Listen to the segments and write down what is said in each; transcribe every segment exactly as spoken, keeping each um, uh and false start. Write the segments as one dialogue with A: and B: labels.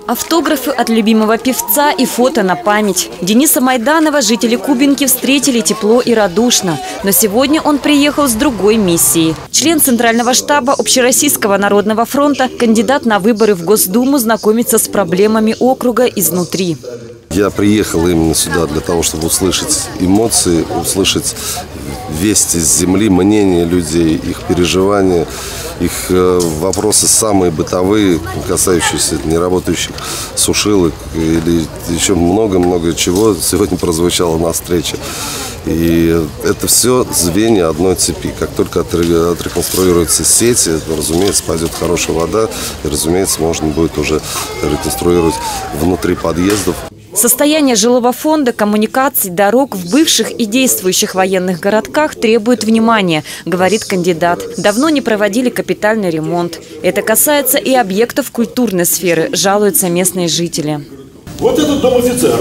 A: Автографы от любимого певца и фото на память. Дениса Майданова жители Кубинки встретили тепло и радушно. Но сегодня он приехал с другой миссией. Член Центрального штаба Общероссийского народного фронта, кандидат на выборы в Госдуму, знакомится с проблемами округа изнутри.
B: Я приехал именно сюда для того, чтобы услышать эмоции, услышать вести с земли, мнение людей, их переживания, их вопросы самые бытовые, касающиеся неработающих сушилок или еще много-много чего сегодня прозвучало на встрече. И это все звенья одной цепи. Как только отреконструируется сеть, разумеется, пойдет хорошая вода, и, разумеется, можно будет уже реконструировать внутри подъездов.
A: Состояние жилого фонда, коммуникаций, дорог в бывших и действующих военных городках требует внимания, говорит кандидат. Давно не проводили капитальный ремонт. Это касается и объектов культурной сферы, жалуются местные жители.
C: Вот этот дом офицера,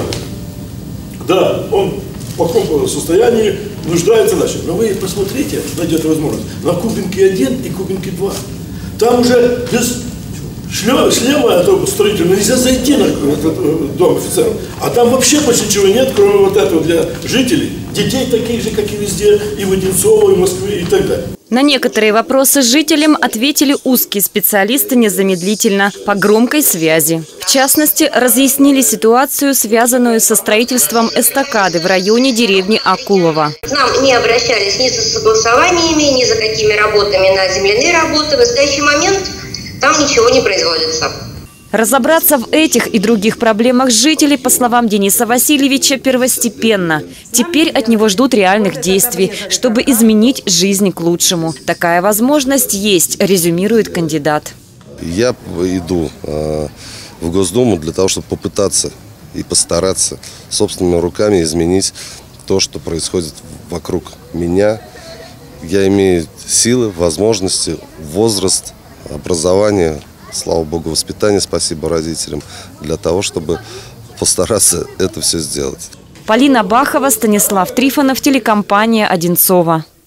C: да, он в плохом состоянии, нуждается дальше. Но вы посмотрите, найдете возможность, на Кубинке один и Кубинке два. Там уже без шлема этого строительного нельзя зайти на этот дом офицеров. А там вообще почти ничего нет, кроме вот этого для жителей. Детей таких же, как и везде, и в Одинцово, и в Москве, и так далее.
A: На некоторые вопросы жителям ответили узкие специалисты незамедлительно по громкой связи. В частности, разъяснили ситуацию, связанную со строительством эстакады в районе деревни Акулова.
D: К нам не обращались ни за согласованиями, ни за какими работами на земляные работы. В настоящий момент там ничего не производится.
A: Разобраться в этих и других проблемах жителей, по словам Дениса Васильевича, первостепенно. Теперь от него ждут реальных действий, чтобы изменить жизнь к лучшему. Такая возможность есть, резюмирует кандидат.
B: Я иду э, в Госдуму для того, чтобы попытаться и постараться собственными руками изменить то, что происходит вокруг меня. Я имею силы, возможности, возраст, образование, слава богу, воспитание, спасибо родителям, для того, чтобы постараться это все сделать.
A: Полина Бахова, Станислав Трифонов, телекомпания «Одинцово».